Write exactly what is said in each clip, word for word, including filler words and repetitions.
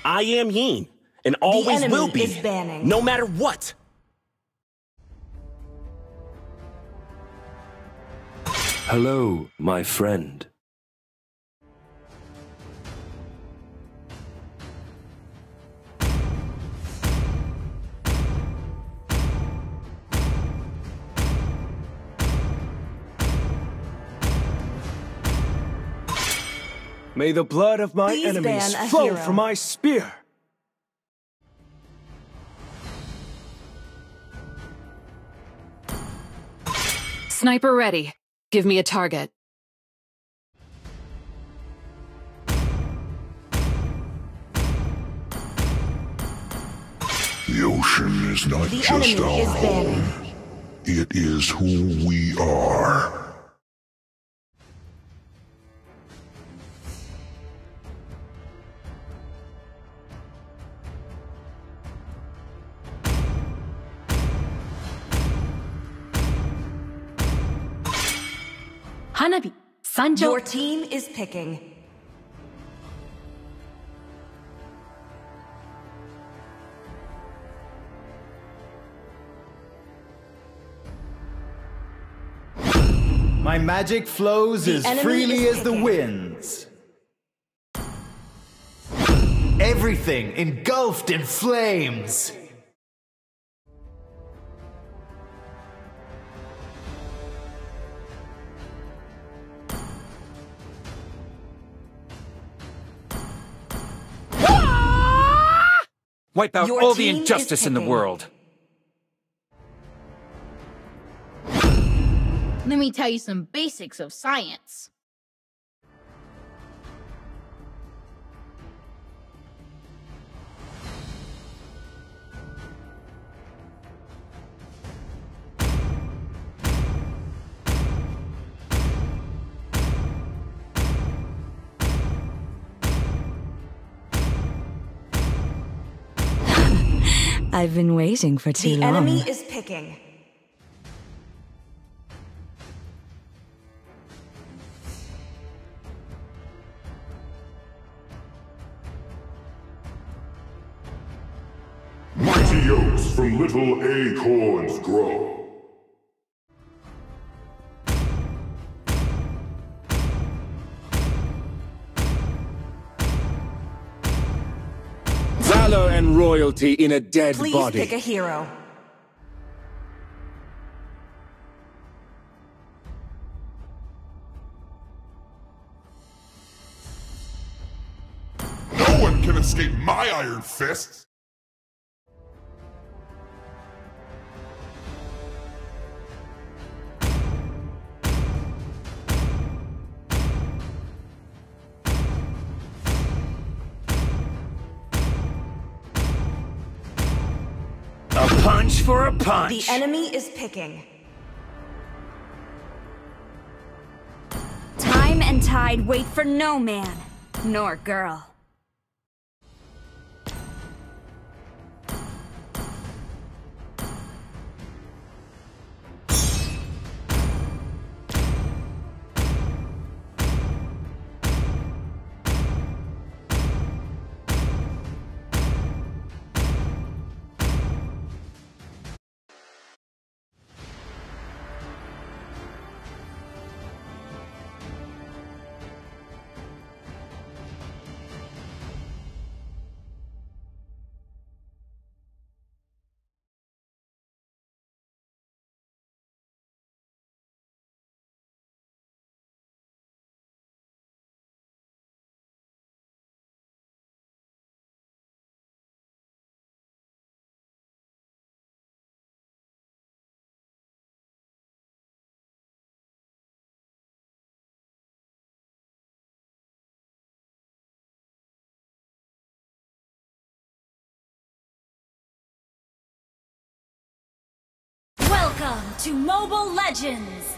I am Yin, and always enemy will be, is banning. no matter what. Hello, my friend. May the blood of my Please enemies ban a flow hero. from my spear. Sniper ready. Give me a target. The ocean is not The just enemy our is home. banning. It is who we are. Hanabi, Sanjo. Your team is picking. My magic flows The as enemy freely is as the picking. winds. Everything engulfed in flames. Wipe out Your all the team is injustice in the picking. world. Let me tell you some basics of science. I've been waiting for too The long. enemy is picking. Mighty oaks from little acorns grow. Valor and royalty in a dead Please body. pick a hero. No one can escape my iron fists. A punch for a punch. The enemy is picking. Time and tide wait for no man, nor girl. Welcome to Mobile Legends!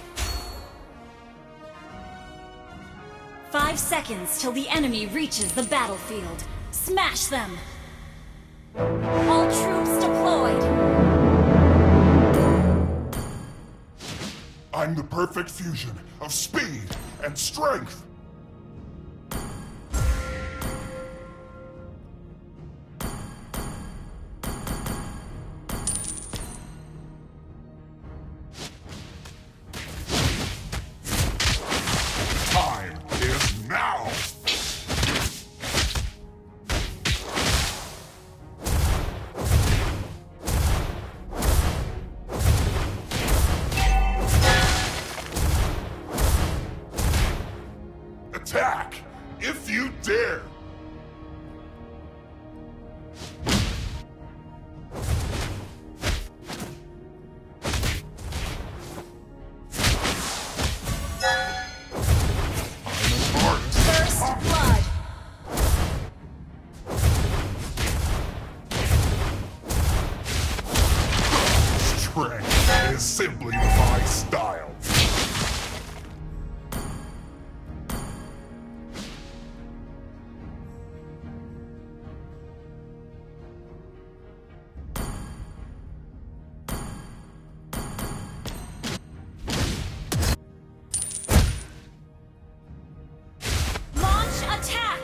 Five seconds till the enemy reaches the battlefield. Smash them! All troops deployed! I'm the perfect fusion of speed and strength. Attack! If you dare! First blood. Strength is simply my style. Launch attack.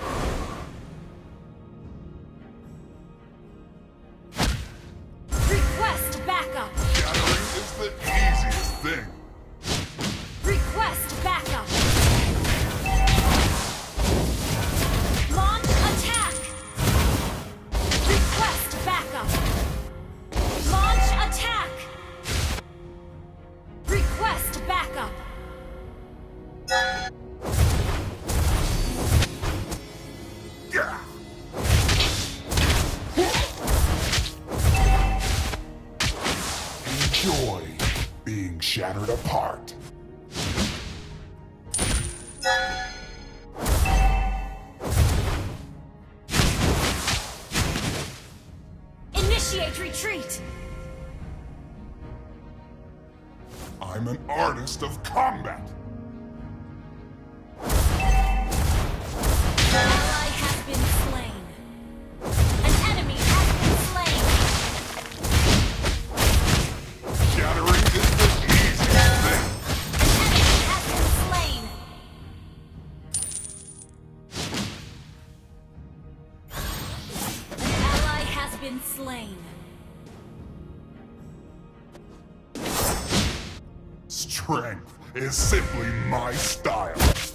Request backup. Shattering is the easiest thing. Request backup. Launch attack. Request backup. Launch attack. Request backup. Yeah. Enjoy being shattered apart. Initiate retreat. I'm an artist of combat. An ally has been slain. An enemy has been slain. Shattering is the easiest thing. An enemy has been slain. An ally has been slain. Strength is simply my style.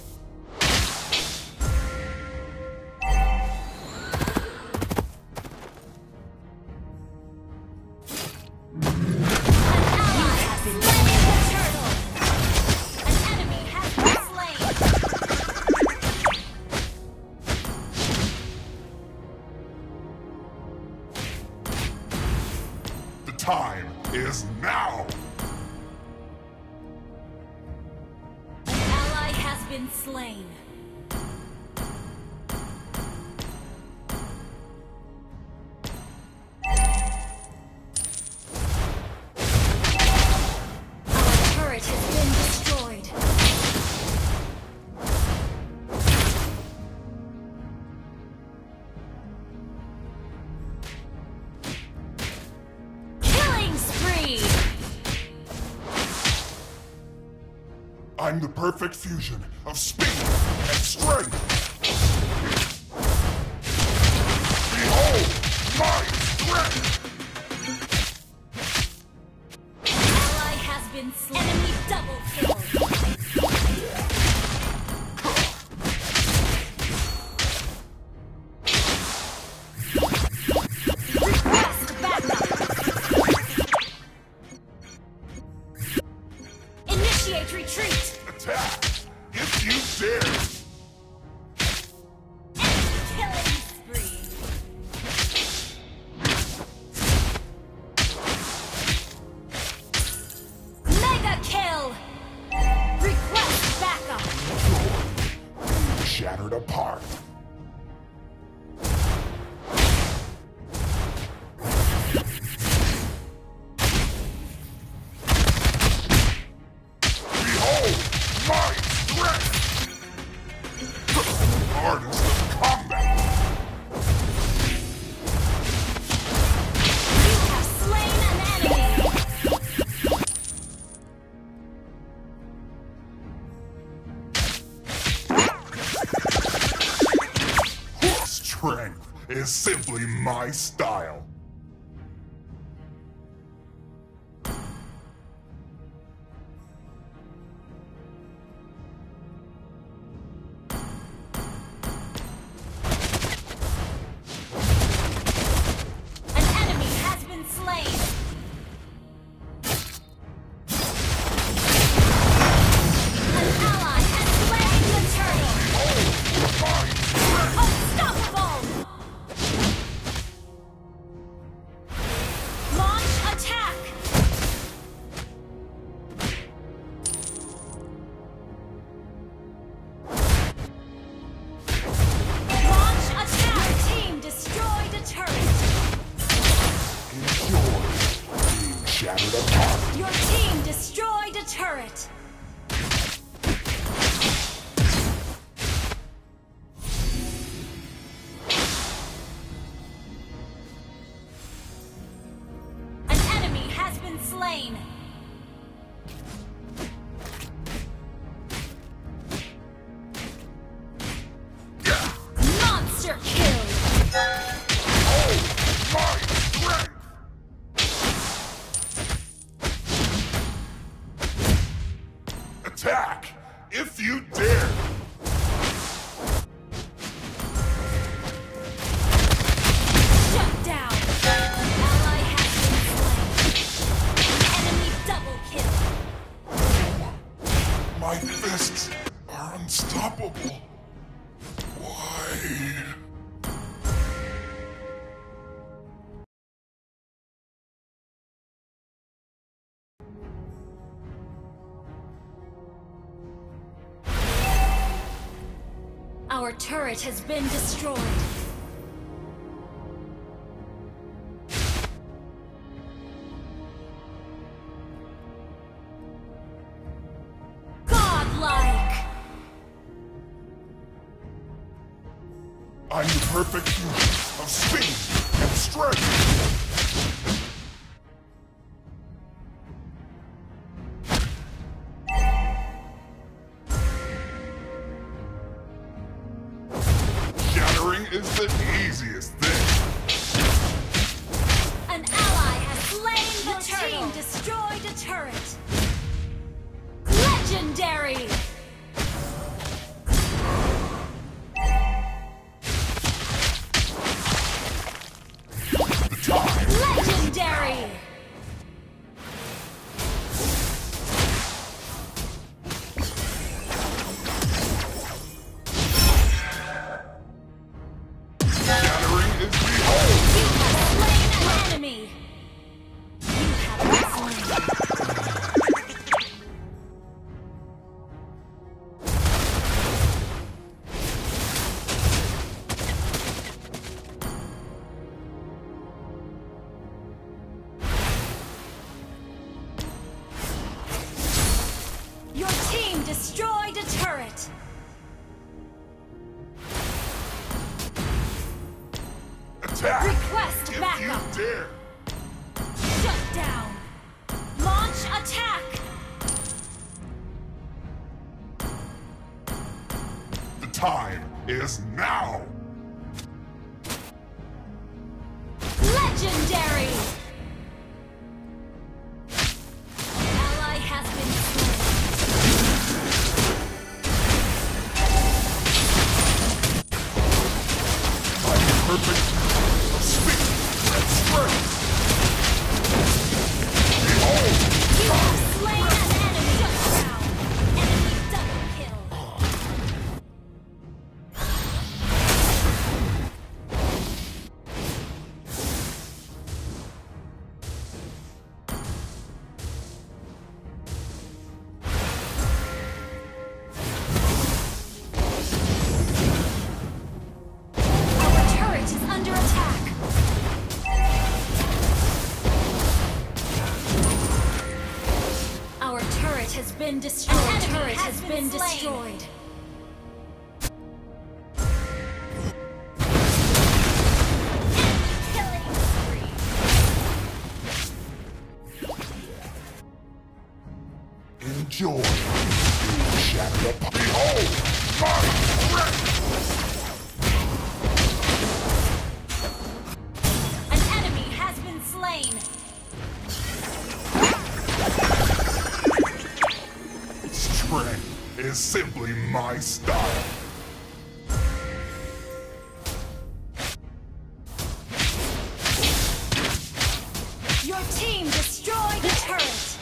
Ally has been slain the turtle. An enemy has been slain. The time is now. An ally has been slain. Our turret has been destroyed. Killing spree! I'm the perfect fusion of speed and strength. Behold my strength! Ally has been slain. Enemy double kill. Request backup. Initiate retreat. Attack! If you dare! Enemy killing spree. Mega kill. Request backup. Shattered apart. Behold my strength! Artist of combat! You have slain an enemy. Strength is simply my style. An enemy has been slain. An ally has slain the turtle. Attack! If you dare! Shut down! Ally has been slain. Enemy double kill. My fists are unstoppable. Why? Our turret has been destroyed. Godlike! I'm the perfect fusion of speed and strength. Is the easiest thing. An ally has slain the turtle. Your team destroyed a turret. Legendary! The time. Legendary! Your team destroyed a turret! Attack! Request if backup! You dare! Shut down! Launch attack! The time is now! Legendary! Ally has been Perfect of speed and strength. Behold! You have slain an enemy! Shut down! Enemy double kill! Under attack! Our turret has been destroyed. Our turret has, has been, been destroyed. Killing spree. Enjoy. You shadow. Behold! My strength! Strength is simply my style. Your team destroyed the turret.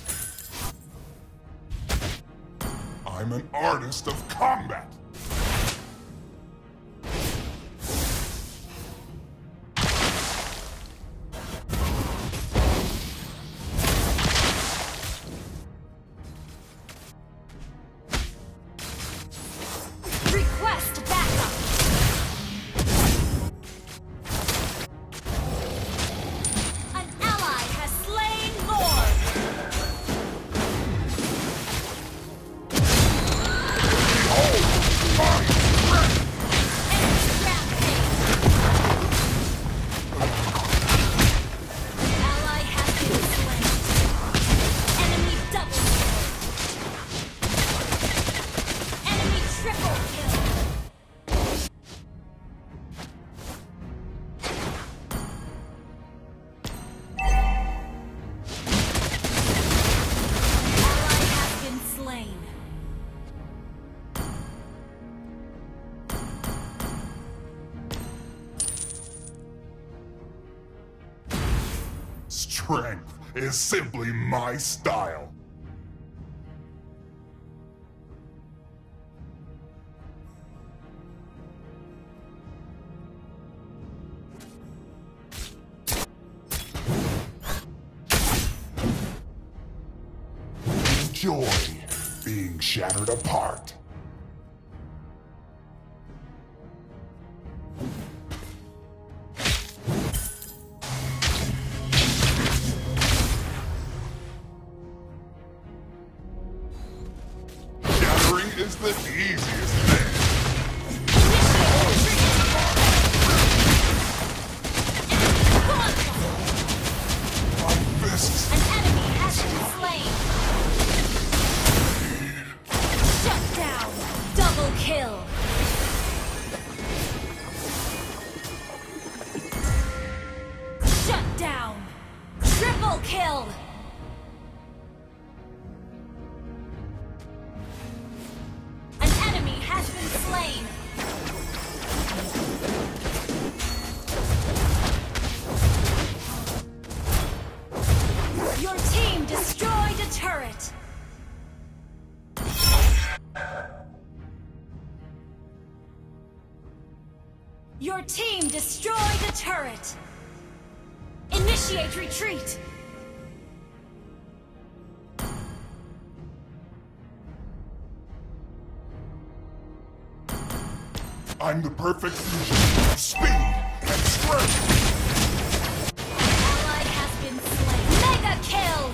I'm an artist of combat. Request backup! An ally has slain Lord! Behold! Strength is simply my style. Enjoy being shattered apart. Shattering is the easiest thing. My fists. An enemy has been slain. Shut down. Double kill. Shut down. Triple kill. An enemy has been slain. Your team destroyed a turret. Your team destroyed a turret. Initiate retreat. I'm the perfect fusion of speed and strength. Ally has been slain. Mega kill.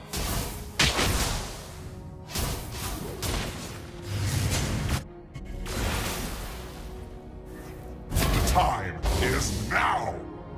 The time is now.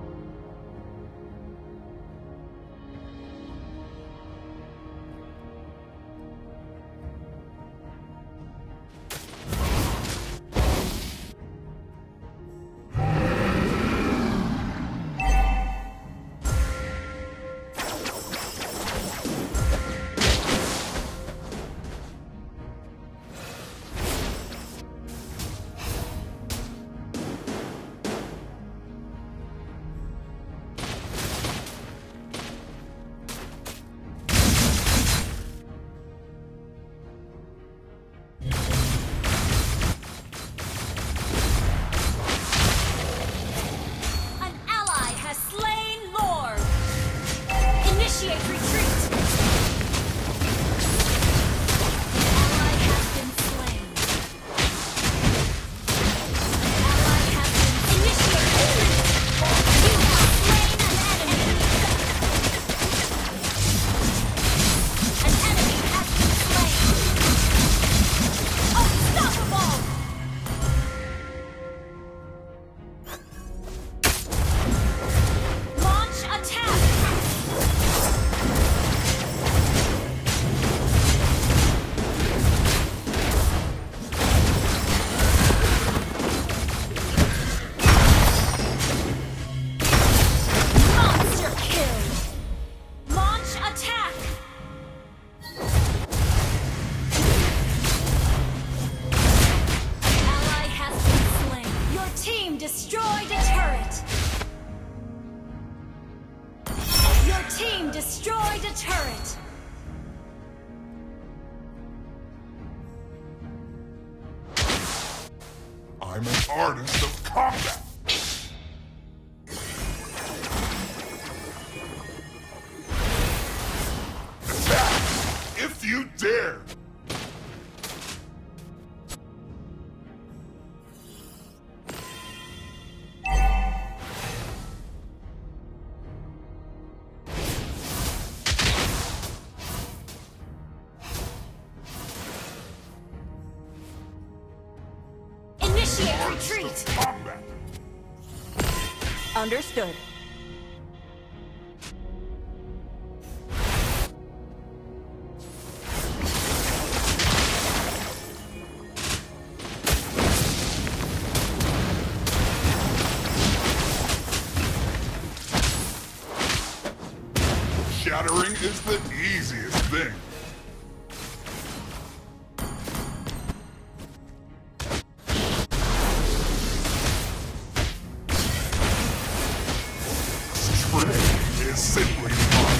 An ally has slain Lord. Initiate retreat. Ally has been slain. Ally has been initiate retreat. You have slain an enemy. An enemy has been slain. Unstoppable. Launch attack! Monster kill! Launch attack! Ally has been slain. Your team destroyed a turret. Your team destroyed a turret. I'm an artist of combat. Attack if you dare. Initiate retreat. Combat. Understood. Shattering is the easiest thing. Strength is simply mine.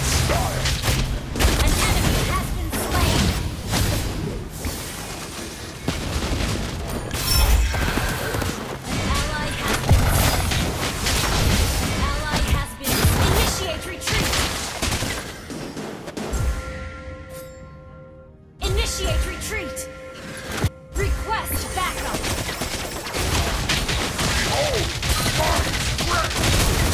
Initiate retreat. Request backup. Behold my strength!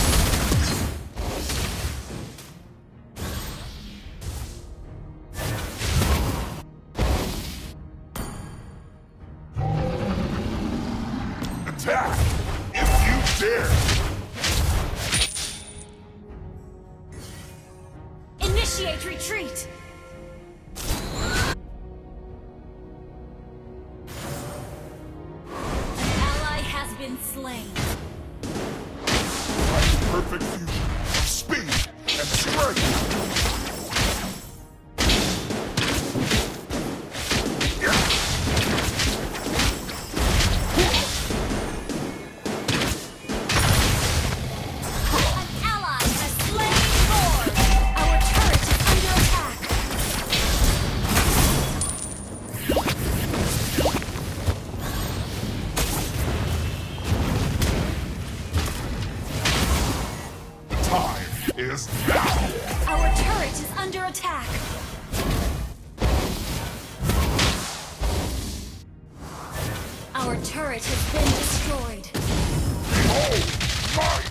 Attack! If you dare! Initiate retreat. An ally has been slain. I'm the perfect fusion of speed and strength! Is now! Our turret is under attack. Our turret has been destroyed. Behold my